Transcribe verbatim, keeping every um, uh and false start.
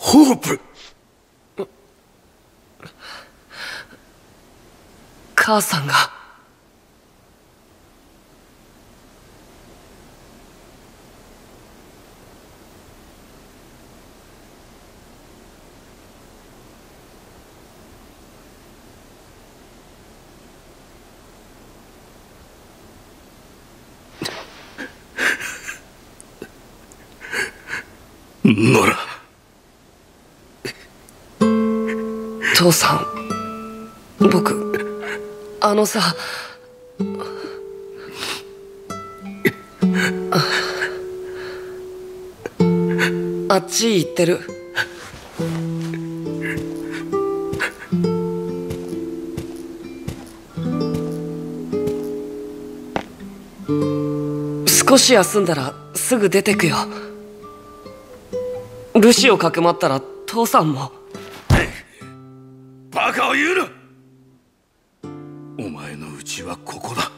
ホープ。 母さんが。 ノラ。 父さん、僕あのさ、あっち行ってる。少し休んだらすぐ出てくよ。ルシをかくまったら父さんも。 バカを言うな。お前の家はここだ。